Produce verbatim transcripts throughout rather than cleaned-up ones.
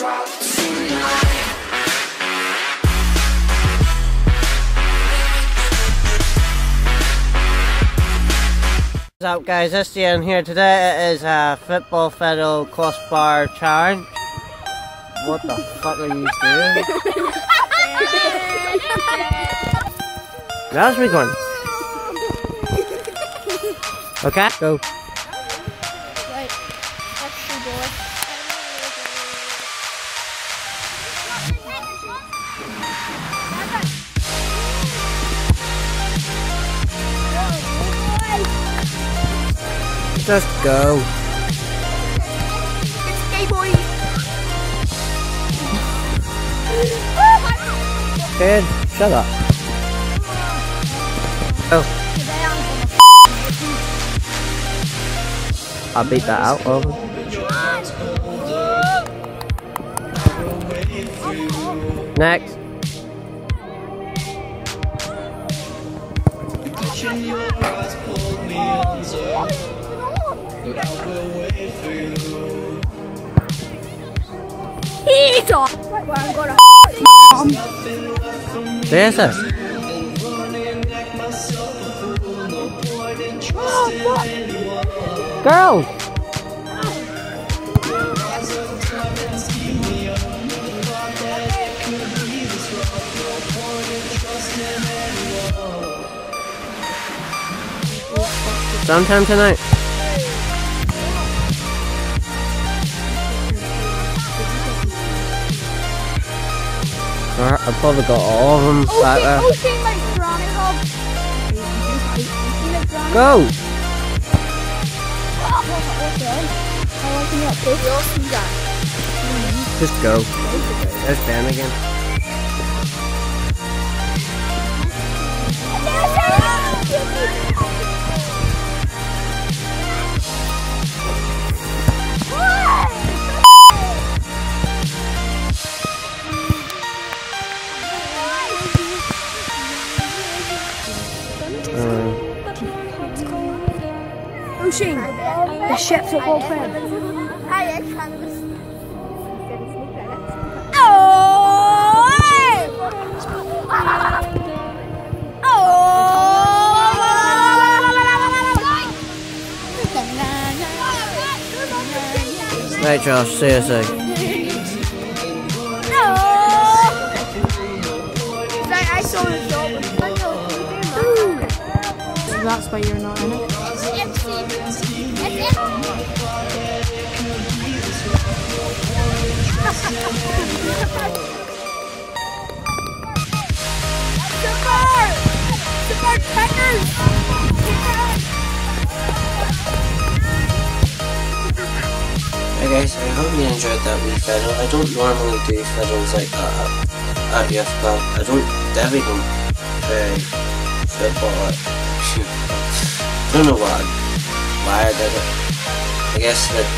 What's up guys, it's Ian here. Today it is a Football Fiddle crossbar challenge. What the fuck are you doing? How's me going? Okay, go. Right, let's see boy. Just go. It's gay boy. Kid, shut up. Oh. I'll beat that out of him. Next. He's off. Right where I'm gonna There's it. Girl. Sometime tonight. I've probably got all of them oh, back there. Oh, she like drowning hog. Go! Just go. There's Ben again. Ocean, the ship's are open. Oh! Oh! Right, Josh, see you soon. I saw the job. So that's why you're not in it. Hey guys, I hope you enjoyed that wee fiddle. I don't normally do fiddles like that at, at youth club. I don't never even play football. I don't know why, why I did it. I guess that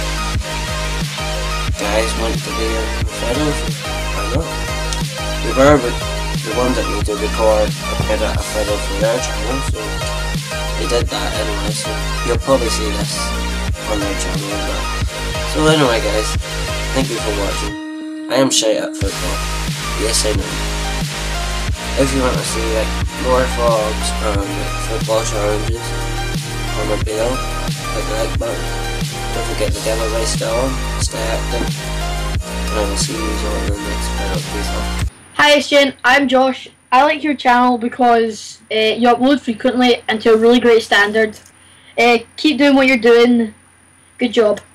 guys want to be in fiddles. Why not? We were with the one that we did record a bit of a fiddle for their channel, so they did that anyway. So you'll probably see this on their channel as well. So anyway guys, thank you for watching. I am shite at football. Yes I know. If you want to see like more vlogs and like, football challenges on my bill, click the like button. Don't forget the giveaway still on. Stay active. And I will see you all in the next video. Peace out. Hi, it's Jen. I'm Josh. I like your channel because uh, you upload frequently and to a really great standard. Uh, keep doing what you're doing. Good job.